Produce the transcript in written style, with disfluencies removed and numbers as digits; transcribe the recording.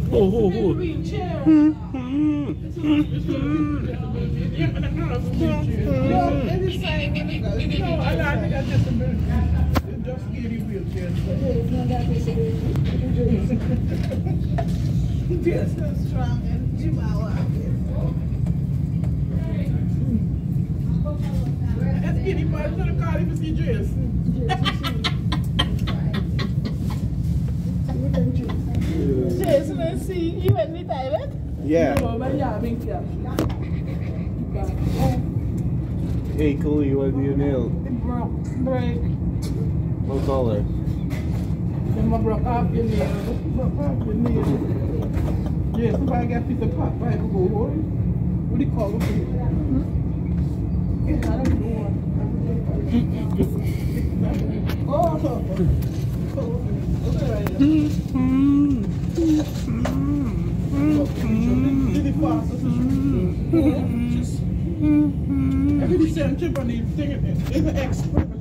Oh, oh, oh. Just so strong and Chihuahua. That's Kitty, but I'm going to call him to see Jess. Jess, let's see. You and me, Tyler? Yeah. No, but yeah, I've been here. Hey, cool, you want to do your nail? It broke. Break. What color? Then I broke off your nail. Broke off your nail. Yes, if I get a piece of pot, I could go home. What do you call it? I don't know. Oh, every December, the thing is an expert.